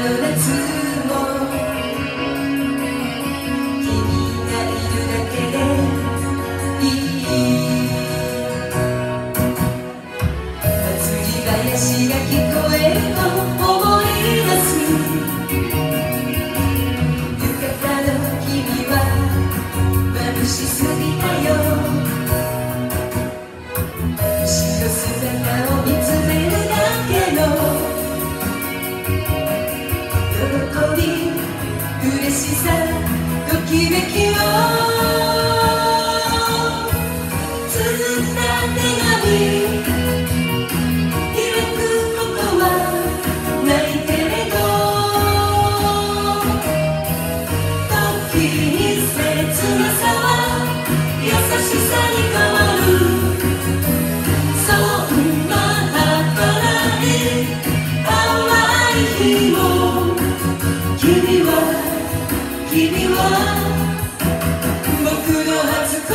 の夏も君がいるだけでいい。祭り林が聞こえると思い出す。浴衣の君は眩しすぎたよ。後ろ姿を見つめるだけの喜び、嬉しさ、ときめきを綴った手紙、開くことはないけれど、時に切なさは優しさに変わる。そんな儚い淡い日も君は僕の初恋。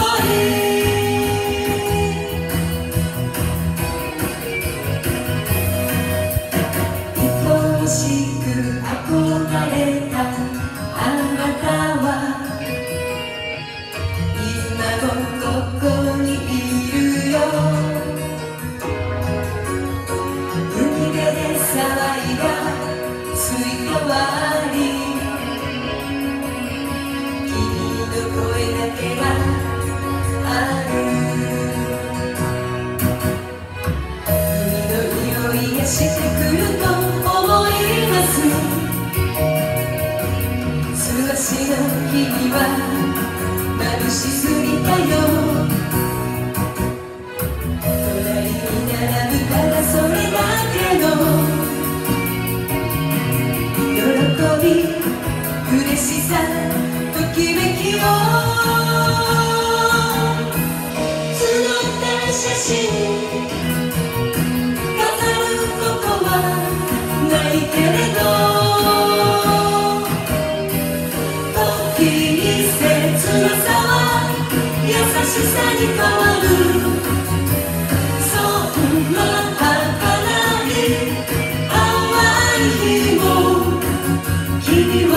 愛しく憧れたあなたは今もここにいるよ。海辺で騒いだスイカ割り、君の声だけがある。海の匂いがしてくると思い出す。素足の君は眩しすぎたよ。隣に並ぶからそれだけの喜び、嬉しさ、ときめきを募った写真、飾ることはないけれど、時に切なさは優しさに変わる。そんな儚い淡い日も君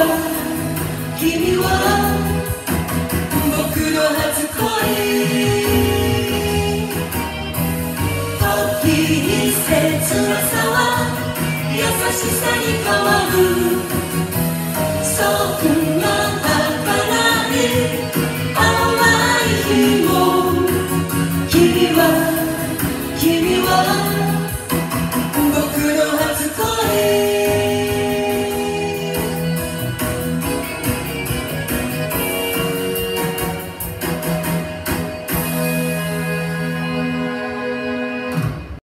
は僕の初恋。時に切なさは優しさに変わる。